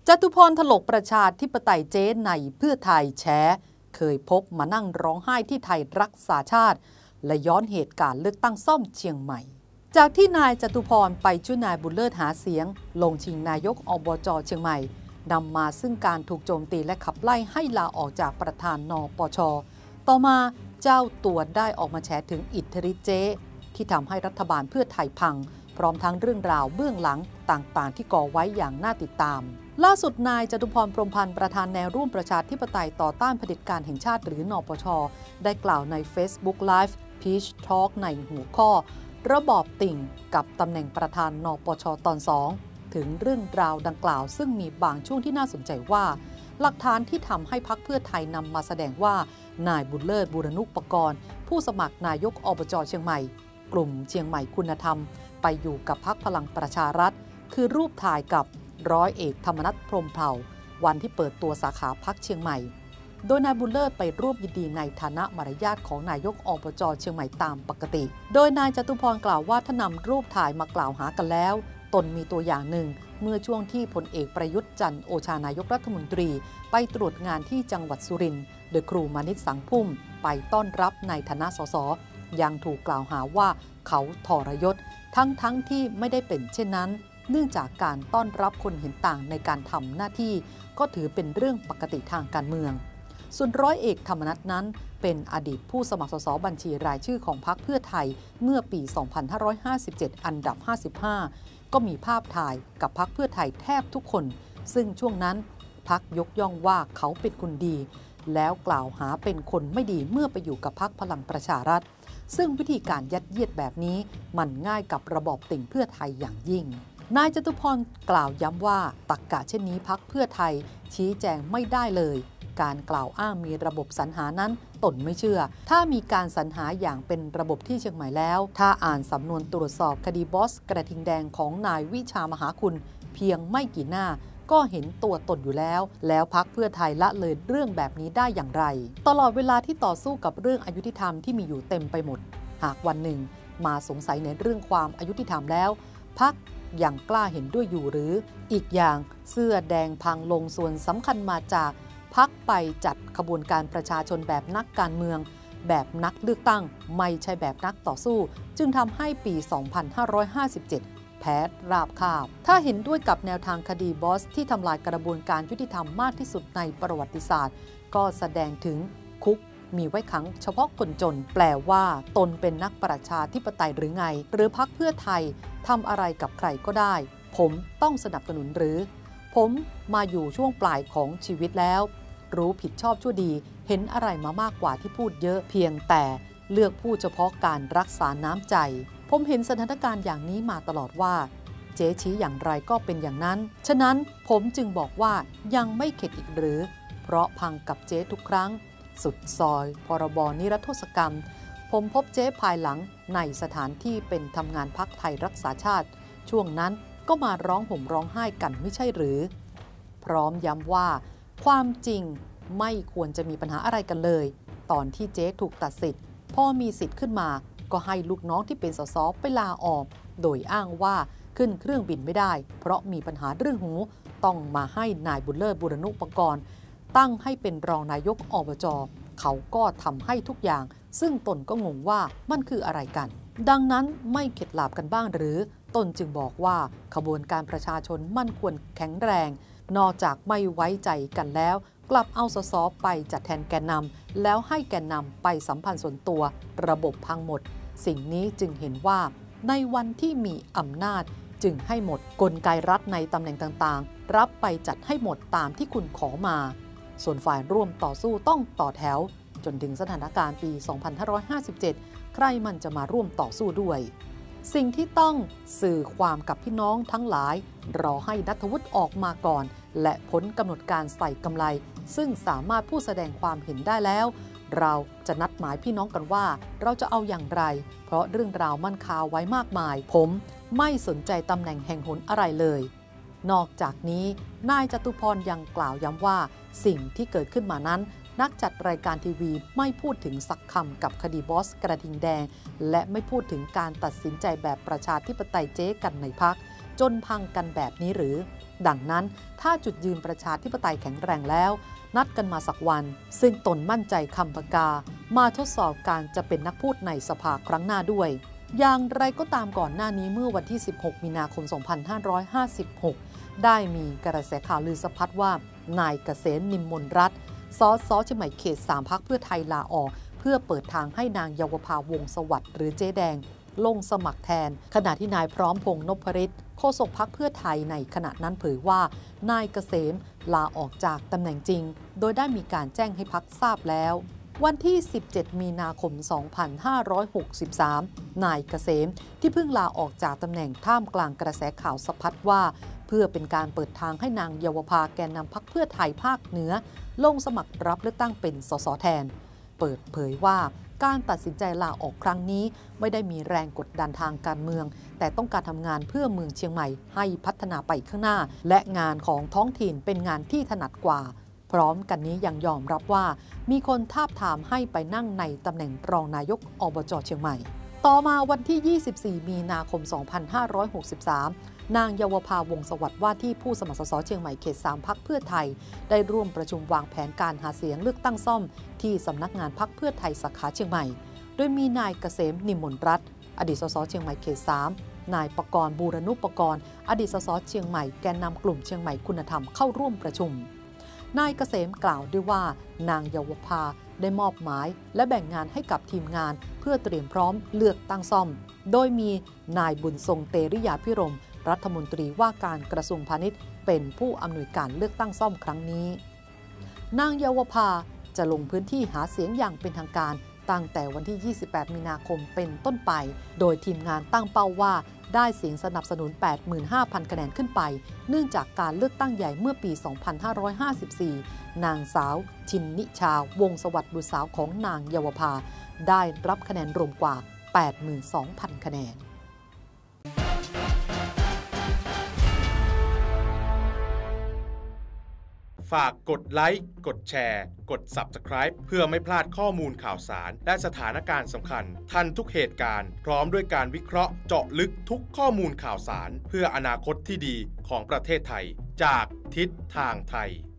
จตุพรถลกประชาธิปไตยเจ๊ในเพื่อไทยแฉเคยพบมานั่งร้องไห้ที่ไทยรักษาชาติและย้อนเหตุการณ์เลือกตั้งซ่อมเชียงใหม่จากที่นายจตุพรไปช่วยนายบุญเลิศหาเสียงลงชิงนายกอบจ.เชียงใหม่นำมาซึ่งการถูกโจมตีและขับไล่ให้ลาออกจากประธานนปช.ต่อมาเจ้าตัวได้ออกมาแฉถึงอิทธิฤทธิ์เจ๊ที่ทำให้รัฐบาลเพื่อไทยพังพร้อมทั้งเรื่องราวเบื้องหลังต่างๆที่ก่อไว้อย่างน่าติดตามล่าสุดนายจตุพร พรหมพันธ์ประธานแนวร่วมประชาธิปไตยต่อต้านเผด็จการแห่งชาติหรือนปช.ได้กล่าวใน Facebook Live Peach Talk ในหัวข้อระบอบติ่งกับตำแหน่งประธานนปช.ตอน 2ถึงเรื่องราวดังกล่าวซึ่งมีบางช่วงที่น่าสนใจว่าหลักฐานที่ทำให้พรรคเพื่อไทยนำมาแสดงว่านายบุญเลิศบูรณุปกรณ์ผู้สมัครนายกอบจ.เชียงใหม่กลุ่มเชียงใหม่คุณธรรมไปอยู่กับพรรคพลังประชารัฐคือรูปถ่ายกับร้อยเอกธรรมนัส พรหมเผ่าวันที่เปิดตัวสาขาพรรคเชียงใหม่โดยนายบุญเลิศไปร่วมยินดีในฐานะมารยาทของนายกอบจ.เชียงใหม่ตามปกติโดยนายจตุพรกล่าวว่าถ้านำรูปถ่ายมากล่าวหากันแล้วตนมีตัวอย่างหนึ่งเมื่อช่วงที่พลเอกประยุทธ์จันทร์โอชานายกรัฐมนตรีไปตรวจงานที่จังหวัดสุรินทร์โดยครูมานิตสังพุ่มไปต้อนรับในฐานะสสยังถูกกล่าวหาว่าเขาทรยศทั้งที่ไม่ได้เป็นเช่นนั้นเนื่องจากการต้อนรับคนเห็นต่างในการทำหน้าที่ก็ถือเป็นเรื่องปกติทางการเมืองส่วนร้อยเอกธรรมนัสนั้นเป็นอดีตผู้สมัครสสบัญชีรายชื่อของพรรคเพื่อไทยเมื่อปี 2557 อันดับ 55 ก็มีภาพถ่ายกับพรรคเพื่อไทยแทบทุกคนซึ่งช่วงนั้นพรรคยกย่องว่าเขาเป็นคนดีแล้วกล่าวหาเป็นคนไม่ดีเมื่อไปอยู่กับพรรคพลังประชารัฐซึ่งวิธีการยัดเยียดแบบนี้มันง่ายกับระบอบติ่งเพื่อไทยอย่างยิ่งนายจตุพรกล่าวย้ำว่าตรรกะเช่นนี้พรรคเพื่อไทยชี้แจงไม่ได้เลยการกล่าวอ้างมีระบบสรรหานั้นตนไม่เชื่อถ้ามีการสรรหาอย่างเป็นระบบที่เชียงใหม่แล้วถ้าอ่านสำนวนตรวจสอบคดีบอสกระทิงแดงของนายวิชามหาคุณเพียงไม่กี่หน้าก็เห็นตัวตนอยู่แล้วพรรคเพื่อไทยละเลยเรื่องแบบนี้ได้อย่างไรตลอดเวลาที่ต่อสู้กับเรื่องอยุติธรรมที่มีอยู่เต็มไปหมดหากวันหนึ่งมาสงสัยในเรื่องความอายุติธรรมแล้วพรรคยังกล้าเห็นด้วยอยู่หรืออีกอย่างเสื้อแดงพังลงส่วนสำคัญมาจากพรรคไปจัดขบวนการประชาชนแบบนักการเมืองแบบนักเลือกตั้งไม่ใช่แบบนักต่อสู้จึงทำให้ปี 2557 แพ้ราบคาบถ้าเห็นด้วยกับแนวทางคดีบอสที่ทำลายกระบวนการยุติธรรมมากที่สุดในประวัติศาสตร์ก็แสดงถึงคุกมีไว้ขังเฉพาะคนจนแปลว่าตนเป็นนักประชาธิปไตยหรือไงหรือพรรคเพื่อไทยทำอะไรกับใครก็ได้ผมต้องสนับสนุนหรือผมมาอยู่ช่วงปลายของชีวิตแล้วรู้ผิดชอบชั่วดีเห็นอะไรมามากกว่าที่พูดเยอะเพียงแต่เลือกพูดเฉพาะการรักษาน้ำใจผมเห็นสถานการณ์อย่างนี้มาตลอดว่าเจ๊ชี้อย่างไรก็เป็นอย่างนั้นฉะนั้นผมจึงบอกว่ายังไม่เข็ดอีกหรือเพราะพังกับเจ๊ทุกครั้งสุดซอยพรบ.นิรโทษกรรมผมพบเจ๊ภายหลังในสถานที่เป็นทำงานพรรคไทยรักษาชาติช่วงนั้นก็มาร้องห่มร้องไห้กันไม่ใช่หรือพร้อมย้ำว่าความจริงไม่ควรจะมีปัญหาอะไรกันเลยตอนที่เจ๊ถูกตัดสิทธิ์พอมีสิทธิ์ขึ้นมาก็ให้ลูกน้องที่เป็นสสไปลาออกโดยอ้างว่าขึ้นเครื่องบินไม่ได้เพราะมีปัญหาเรื่องหูต้องมาให้นายบุญเลิศบูรณุปกรณ์ตั้งให้เป็นรองนายกอบจ.เขาก็ทำให้ทุกอย่างซึ่งตนก็งงว่ามันคืออะไรกันดังนั้นไม่เข็ดหลาบกันบ้างหรือตนจึงบอกว่าขบวนการประชาชนมั่นควรแข็งแรงนอกจากไม่ไว้ใจกันแล้วกลับเอาสสไปจัดแทนแกนนำแล้วให้แกนนำไปสัมพันธ์ส่วนตัวระบบพังหมดสิ่งนี้จึงเห็นว่าในวันที่มีอำนาจจึงให้หมดกลไกรัฐในตำแหน่งต่างๆรับไปจัดให้หมดตามที่คุณขอมาส่วนฝ่ายร่วมต่อสู้ต้องต่อแถวจนถึงสถานการณ์ปี 2557 ใครมันจะมาร่วมต่อสู้ด้วยสิ่งที่ต้องสื่อความกับพี่น้องทั้งหลายรอให้ณัฐวุฒิออกมาก่อนและพ้นกำหนดการใส่กำไรซึ่งสามารถพูดแสดงความเห็นได้แล้วเราจะนัดหมายพี่น้องกันว่าเราจะเอาอย่างไรเพราะเรื่องราวมันคาไว้มากมายผมไม่สนใจตำแหน่งแห่งหนอะไรเลยนอกจากนี้นายจตุพรยังกล่าวย้ำว่าสิ่งที่เกิดขึ้นมานั้นนักจัดรายการทีวีไม่พูดถึงสักคำกับคดีบอสกระทิงแดงและไม่พูดถึงการตัดสินใจแบบประชาธิปไตยเจ๊กันในพรรคจนพังกันแบบนี้หรือดังนั้นถ้าจุดยืนประชาธิปไตยแข็งแรงแล้วนัดกันมาสักวันซึ่งตนมั่นใจคำปากกามาทดสอบการจะเป็นนักพูดในสภาครั้งหน้าด้วยอย่างไรก็ตามก่อนหน้านี้เมื่อวันที่ 16 มีนาคม 2556 ได้มีกระแสข่าวลือสะพัดว่านายเกษมนิมมนรัตน์สสเชียงใหม่เขต 3 พรรคเพื่อไทยลาออกเพื่อเปิดทางให้นางเยาวภาวงศ์สวัสดิ์หรือเจ๊แดงลงสมัครแทนขณะที่นายพร้อมพงษ์นพฤทธิ์โฆษกพรรคเพื่อไทยในขณะนั้นเผยว่านายเกษมลาออกจากตำแหน่งจริงโดยได้มีการแจ้งให้พรรคทราบแล้ววันที่ 17 มีนาคม 2563 นายเกษมที่เพิ่งลาออกจากตำแหน่งท่ามกลางกระแสข่าวสะพัดว่าเพื่อเป็นการเปิดทางให้นางเยาวภาแกนนำพรรคเพื่อไทยภาคเหนือลงสมัครรับเลือกตั้งเป็นสสแทนเปิดเผยว่าการตัดสินใจลาออกครั้งนี้ไม่ได้มีแรงกดดันทางการเมืองแต่ต้องการทำงานเพื่อเมืองเชียงใหม่ให้พัฒนาไปข้างหน้าและงานของท้องถิ่นเป็นงานที่ถนัดกว่าพร้อมกันนี้ยังยอมรับว่ามีคนทาบทามให้ไปนั่งในตำแหน่งรองนายกอบจ.เชียงใหม่ต่อมาวันที่ 24 มีนาคม 2563 นางเยาวภาวงศ์สวัสดิ์ว่าที่ผู้สมัครสสเชียงใหม่เขต 3 พรรคเพื่อไทยได้ร่วมประชุมวางแผนการหาเสียงเลือกตั้งซ่อมที่สำนักงานพรรคเพื่อไทยสาขาเชียงใหม่โดยมีนายเกษมนิมมนรัตน์อดีตสสเชียงใหม่เขต 3 นายปกรณ์บูรณุปกรณ์อดีตสสเชียงใหม่แกนนำกลุ่มเชียงใหม่คุณธรรมเข้าร่วมประชุมนายเกษมกล่าวด้วยว่านางเยาวภาได้มอบหมายและแบ่งงานให้กับทีมงานเพื่อเตรียมพร้อมเลือกตั้งซ่อมโดยมีนายบุญทรงเตริยาภิรมย์รัฐมนตรีว่าการกระทรวงพาณิชย์เป็นผู้อำนวยการเลือกตั้งซ่อมครั้งนี้นางเยาวภาจะลงพื้นที่หาเสียงอย่างเป็นทางการตั้งแต่วันที่ 28 มีนาคมเป็นต้นไปโดยทีมงานตั้งเป้าว่าได้เสียงสนับสนุน 85,000 คะแนนขึ้นไปเนื่องจากการเลือกตั้งใหญ่เมื่อปี 2554 นางสาวชินนิชาวงศ์สวัสดิ์บุตรสาวของนางเยาวภาได้รับคะแนนรวมกว่า 82,000 คะแนนฝากกดไลค์กดแชร์กด Subscribe เพื่อไม่พลาดข้อมูลข่าวสารและสถานการณ์สำคัญทันทุกเหตุการณ์พร้อมด้วยการวิเคราะห์เจาะลึกทุกข้อมูลข่าวสารเพื่ออนาคตที่ดีของประเทศไทยจากทิศทางไทย